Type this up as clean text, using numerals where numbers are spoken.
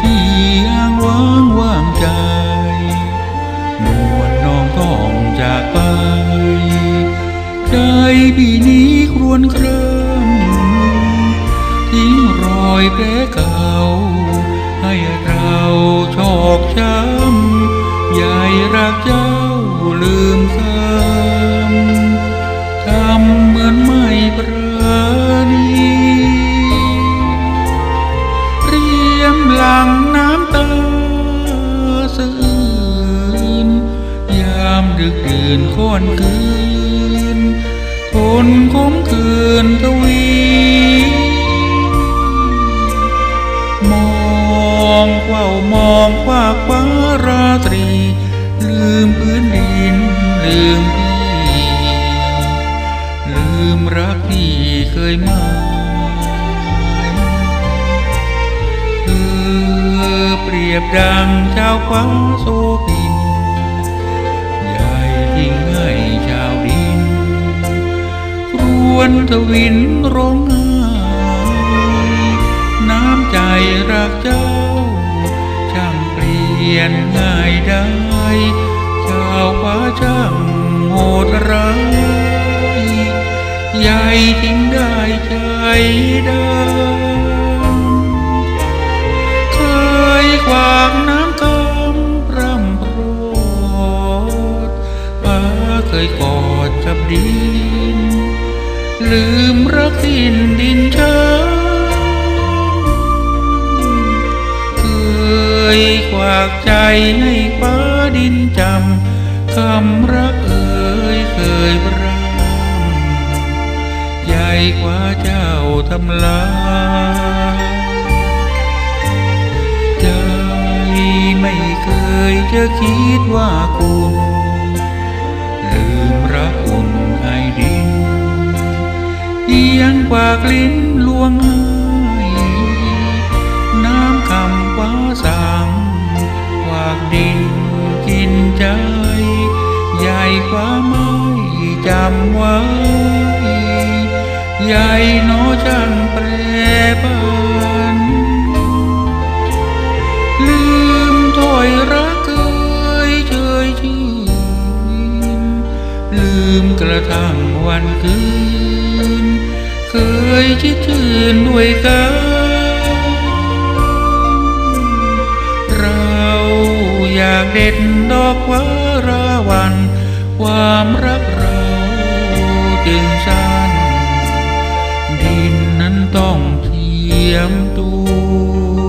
ที่อ้างว้างว่างใจนวลน้องต้องจากไปใจพี่นี้ครวญครำทิ้งรอยแผลเก่าให้เราชอกช้ำใหญ่รักเจ้าลืมซ้ำทำเหมือนไม่ประณีเรียมหลังน้ำตาสะอื้นยามดึกดื่นค่อนคืนทนคมคืนทวีมองเฝ้ามองฝากฟ้าราตรีลืมพื้นดินลืมพี่ลืมรักที่เคยมาเธอเปรียบดังชาวฟ้าโสพินใหญ่ทิ้งให้ชาวดินครวญทวินร้องไห้น้ำใจรักเจ้าช่างเปลี่ยนง่ายได้ชาวฟ้าช่างโหดร้ายใหญ่ทิ้งได้ใจดำเคยขวางน้ำคำพร่ำโปรดฟ้าเคยกอดกับดินลืมรักสิ้นดินช้าเคยขวากใจให้ฟ้าดินจำคำรักเอ่ยเคยพร่ำใหญ่กว่าเจ้าทำลายใจไม่เคยจะคิดว่าคุณลืมรักคุณให้ดินเอียงปากลิ้นลวงให้น้ำคำฟ้าสั่งวากดินกินใจใหญ่กว่าไม่จำไว้ใหญ่โน้ช่างแปรผันลืมถ้อยรักเคยเชยชื่นลืมกระทั่งวันคืนเคยชิดชื่นด้วยกันเราอยากเด็ดดอกฟ้าราวันความรักเราจึงสั้นดินนั้นต้องเทียมตัว